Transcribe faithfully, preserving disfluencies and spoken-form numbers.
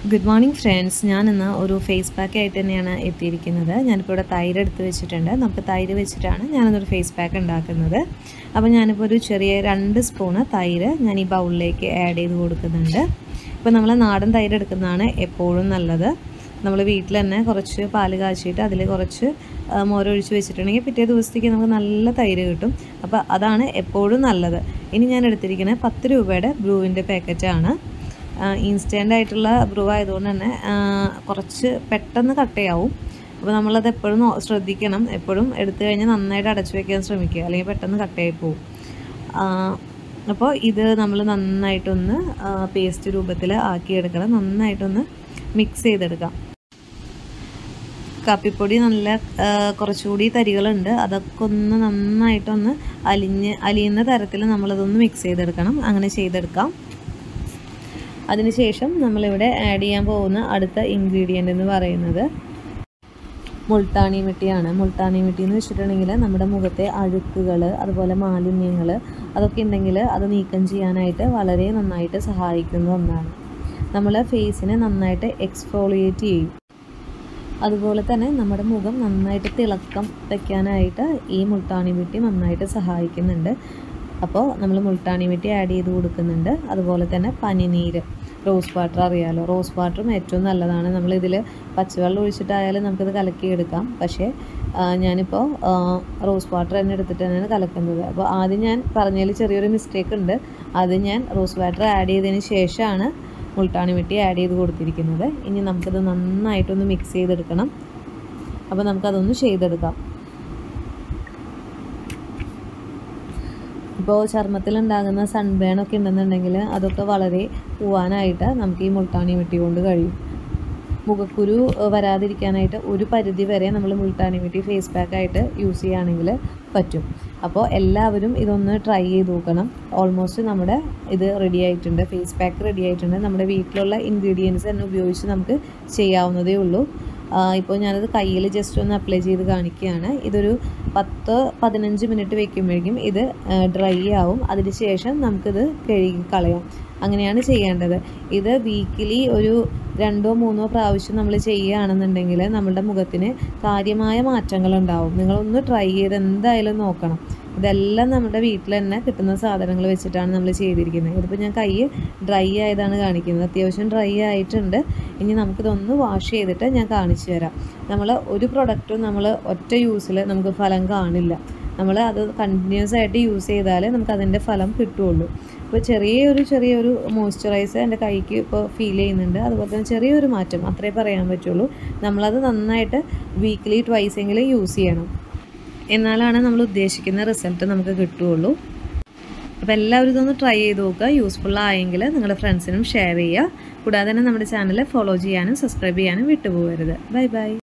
Good morning friends. ഞാനിന്ന് ഒരു face pack ആയിട്ട് തന്നെയാണ് എത്തിയിരിക്കുന്നത്. ഞാനിപ്പോൾ ഇവിടെ തൈര് എടുത്ത് വെച്ചിട്ടുണ്ട്. നമുക്ക് തൈര് വെച്ചിട്ടാണ് ഞാനിന്നൊരു ഫേസ് പാക്ക് ഉണ്ടാക്കുന്നത്. അപ്പോൾ ഞാനിപ്പോൾ ഒരു ചെറിയ രണ്ട് സ്പൂണ് തൈര് ഞാൻ ഈ ബൗളിലേക്ക് ആഡ് ചെയ്ത് കൊടുക്കുന്നുണ്ട്. ഇപ്പോൾ നമ്മൾ നാടൻ തൈര് എടുക്കുന്നതാണ് എപ്പോഴും നല്ലത്. നമ്മൾ വീട്ടിൽ തന്നെ കുറച്ച് പാല് കാച്ചിയിട്ട് അതിൽ കുറച്ച് മോരൊഴിച്ച് വെച്ചിട്ടുണ്ടെങ്കിൽ പിറ്റേ ദിവസത്തേക്ക് നമുക്ക് നല്ല തൈര് കിട്ടും. അപ്പോൾ അതാണ് എപ്പോഴും നല്ലത്. ഇനി ഞാൻ എടുത്തിരിക്കുന്നത് പത്ത് രൂപയുടെ ബ്രൂവിൻ്റെ പാക്കറ്റാണ്. ഇൻസ്റ്റൻ്റ് ആയിട്ടുള്ള ബ്രൂ ആയതുകൊണ്ട് തന്നെ കുറച്ച് പെട്ടെന്ന് കട്ടയാവും. അപ്പോൾ നമ്മളത് എപ്പോഴും ശ്രദ്ധിക്കണം. എപ്പോഴും എടുത്തു കഴിഞ്ഞാൽ നന്നായിട്ട് അടച്ചു വയ്ക്കാൻ ശ്രമിക്കുക, അല്ലെങ്കിൽ പെട്ടെന്ന് കട്ടയായി പോകും. അപ്പോൾ ഇത് നമ്മൾ നന്നായിട്ടൊന്ന് പേസ്റ്റ് രൂപത്തിൽ ആക്കിയെടുക്കണം. നന്നായിട്ടൊന്ന് മിക്സ് ചെയ്തെടുക്കാം. കാപ്പിപ്പൊടി നല്ല കുറച്ചുകൂടി തരികളുണ്ട്, അതൊക്കെ ഒന്ന് നന്നായിട്ടൊന്ന് അലിഞ്ഞ് അലിയുന്ന തരത്തിൽ നമ്മളതൊന്ന് മിക്സ് ചെയ്തെടുക്കണം. അങ്ങനെ ചെയ്തെടുക്കാം. അതിനുശേഷം നമ്മളിവിടെ ആഡ് ചെയ്യാൻ പോകുന്ന അടുത്ത ഇൻഗ്രീഡിയൻ്റ് എന്ന് പറയുന്നത് മുൾട്ടാണി മിട്ടിയാണ്. മുൾട്ടാണി മിട്ടി എന്ന് വെച്ചിട്ടുണ്ടെങ്കിൽ നമ്മുടെ മുഖത്തെ അഴുക്കുകൾ, അതുപോലെ മാലിന്യങ്ങൾ അതൊക്കെ ഉണ്ടെങ്കിൽ അത് നീക്കം ചെയ്യാനായിട്ട് വളരെ നന്നായിട്ട് സഹായിക്കുന്ന ഒന്നാണ്. നമ്മൾ ഫേസിനെ നന്നായിട്ട് എക്സ്ഫോളിയേറ്റ് ചെയ്യും. അതുപോലെ തന്നെ നമ്മുടെ മുഖം നന്നായിട്ട് തിളക്കം വയ്ക്കാനായിട്ട് ഈ മുൾട്ടാണി മിട്ടി നന്നായിട്ട് സഹായിക്കുന്നുണ്ട്. അപ്പോൾ നമ്മൾ മുൾട്ടാണി മിട്ടി ആഡ് ചെയ്ത് കൊടുക്കുന്നുണ്ട്. അതുപോലെ തന്നെ പനിനീര്, റോസ് വാട്ടർ അറിയാമല്ലോ, റോസ് വാട്ടറും ഏറ്റവും നല്ലതാണ്. നമ്മളിതിൽ പച്ചവെള്ളം ഒഴിച്ചിട്ടായാലും നമുക്കിത് കലക്കിയെടുക്കാം. പക്ഷേ ഞാനിപ്പോൾ റോസ് വാട്ടർ തന്നെ എടുത്തിട്ട് തന്നെയാണ് കലക്കുന്നത്. അപ്പോൾ ആദ്യം ഞാൻ പറഞ്ഞതിൽ ചെറിയൊരു മിസ്റ്റേക്ക് ഉണ്ട്. അത് ഞാൻ റോസ് വാട്ടർ ആഡ് ചെയ്തതിന് ശേഷമാണ് മുൾട്ടാണി മിട്ടി ആഡ് ചെയ്ത് കൊടുത്തിരിക്കുന്നത്. ഇനി നമുക്കിത് നന്നായിട്ടൊന്ന് മിക്സ് ചെയ്തെടുക്കണം. അപ്പോൾ നമുക്കതൊന്ന് ചെയ്തെടുക്കാം. ഇപ്പോൾ ചർമ്മത്തിലുണ്ടാകുന്ന സൺബേൺ ഒക്കെ ഉണ്ടെന്നുണ്ടെങ്കിൽ അതൊക്കെ വളരെ പോവാനായിട്ട് നമുക്ക് ഈ മുൾട്ടാണി മിട്ടി കൊണ്ട് കഴിയും. മുഖക്കുരു വരാതിരിക്കാനായിട്ട് ഒരു പരിധി വരെ നമ്മൾ മുൾട്ടാണി മിട്ടി ഫേസ് പാക്കായിട്ട് യൂസ് ചെയ്യുകയാണെങ്കിൽ പറ്റും. അപ്പോൾ എല്ലാവരും ഇതൊന്ന് ട്രൈ ചെയ്ത് നോക്കണം. ഓൾമോസ്റ്റ് നമ്മുടെ ഇത് റെഡി ആയിട്ടുണ്ട്, ഫേസ് പാക്ക് റെഡി ആയിട്ടുണ്ട്. നമ്മുടെ വീട്ടിലുള്ള ഇൻഗ്രീഡിയൻസ് തന്നെ ഉപയോഗിച്ച് നമുക്ക് ചെയ്യാവുന്നതേ ഉള്ളൂ. ഇപ്പോൾ ഞാനത് കയ്യിൽ ജസ്റ്റ് ഒന്ന് അപ്ലൈ ചെയ്ത് കാണിക്കുകയാണ്. ഇതൊരു പത്ത് പതിനഞ്ച് മിനിറ്റ് വെക്കുമ്പോഴേക്കും ഇത് ഡ്രൈ ആവും. അതിന് ശേഷം നമുക്കിത് കഴുകി കളയാം. അങ്ങനെയാണ് ചെയ്യേണ്ടത്. ഇത് വീക്കിലി ഒരു രണ്ടോ മൂന്നോ പ്രാവശ്യം നമ്മൾ ചെയ്യുകയാണെന്നുണ്ടെങ്കിൽ നമ്മുടെ മുഖത്തിന് കാര്യമായ മാറ്റങ്ങളുണ്ടാവും. നിങ്ങളൊന്ന് ട്രൈ ചെയ്ത് എന്തായാലും നോക്കണം. ഇതെല്ലാം നമ്മുടെ വീട്ടിൽ തന്നെ കിട്ടുന്ന സാധനങ്ങൾ വെച്ചിട്ടാണ് നമ്മൾ ചെയ്തിരിക്കുന്നത്. ഇതിപ്പോൾ ഞാൻ കൈ ഡ്രൈ ആയതാണ് കാണിക്കുന്നത്. അത്യാവശ്യം ഡ്രൈ ആയിട്ടുണ്ട്. ഇനി നമുക്കിതൊന്ന് വാഷ് ചെയ്തിട്ട് ഞാൻ കാണിച്ചു തരാം. നമ്മൾ ഒരു പ്രൊഡക്റ്റും നമ്മൾ ഒറ്റ യൂസിൽ നമുക്ക് ഫലം കാണില്ല. നമ്മൾ അത് കണ്ടിന്യൂസ് ആയിട്ട് യൂസ് ചെയ്താൽ നമുക്ക് അതിൻ്റെ ഫലം കിട്ടുകയുള്ളൂ. ഇപ്പോൾ ചെറിയൊരു ചെറിയൊരു മോയ്സ്ചറൈസർ എൻ്റെ കൈക്ക് ഇപ്പോൾ ഫീൽ ചെയ്യുന്നുണ്ട്. അതുപോലെ തന്നെ ചെറിയൊരു മാറ്റം അത്രേ പറയാൻ പറ്റുള്ളൂ. നമ്മളത് നന്നായിട്ട് വീക്ക്ലി ട്വൈസ് എങ്കിലും യൂസ് ചെയ്യണം. എന്നാലാണ് നമ്മൾ ഉദ്ദേശിക്കുന്ന റിസൾട്ട് നമുക്ക് കിട്ടുകയുള്ളൂ. അപ്പോൾ എല്ലാവരും ഇതൊന്ന് ട്രൈ ചെയ്ത് നോക്കുക. യൂസ്ഫുൾ ആയെങ്കിൽ നിങ്ങളുടെ ഫ്രണ്ട്സിനും ഷെയർ ചെയ്യുക. കൂടാതെ തന്നെ നമ്മുടെ ചാനൽ ഫോളോ ചെയ്യാനും സബ്സ്ക്രൈബ് ചെയ്യാനും വിട്ടുപോകരുത്. Bye bye.